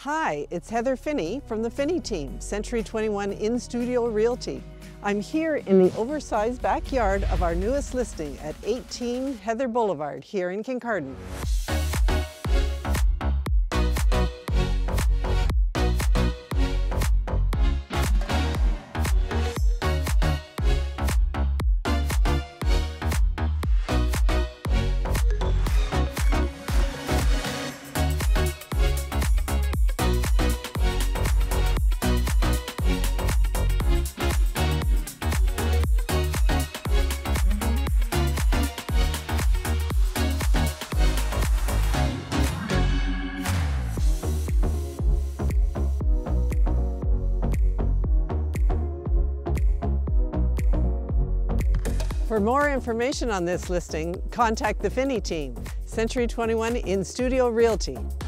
Hi, it's Heather Finnie from the Finnie team, Century 21 In-Studio Realty. I'm here in the oversized backyard of our newest listing at 18 Heather Boulevard here in Kincardine. For more information on this listing, contact the Finnie team, Century 21 In-Studio Realty.